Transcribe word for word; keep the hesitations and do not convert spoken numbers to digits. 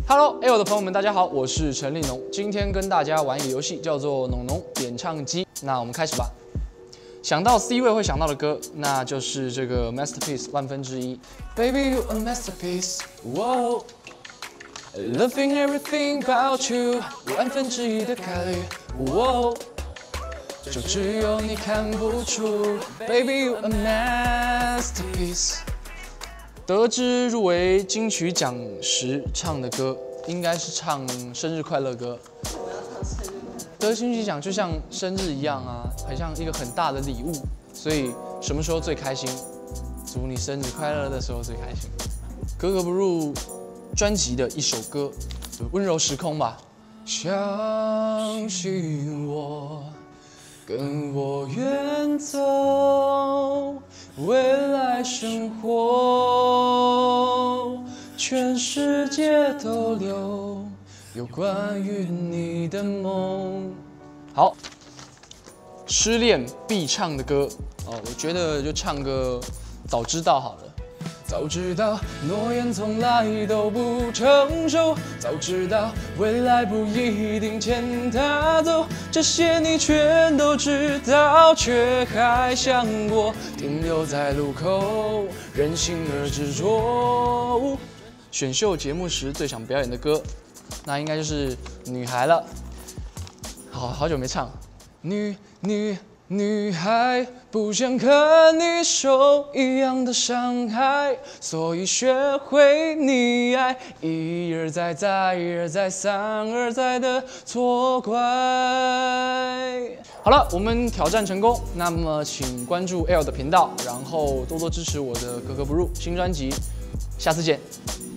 Hello，L 的朋友们，大家好，我是陈立农。今天跟大家玩一个游戏，叫做农农点唱机。那我们开始吧。想到 C 位会想到的歌，那就是这个 Masterpiece 万分之一。Baby, you a masterpiece, whoa. Loving everything about you， 万分之一的概率，哇，就只有你看不出。Baby, you a masterpiece。得知入围金曲奖时唱的歌，应该是唱生日快乐歌。 我要唱生日快乐。 得金曲奖就像生日一样啊，很像一个很大的礼物，所以什么时候最开心？祝你生日快乐的时候最开心。格格不入专辑的一首歌，《温柔时空》吧。相信我，跟我远走，未来生活，全世界都留有关于你的梦。好，失恋必唱的歌哦，我觉得就唱个早知道好了。早知道诺言从来都不成熟，早知道未来不一定牵他走，这些你全都知道，却还想我停留在路口，任性而执着。选秀节目时最想表演的歌，那应该就是《女孩》了。好好久没唱，女女。女孩不想看你受一样的伤害，所以学会溺爱，一而再，再而再，三而再的错怪。好了，我们挑战成功，那么请关注 L 的频道，然后多多支持我的格格不入新专辑，下次见。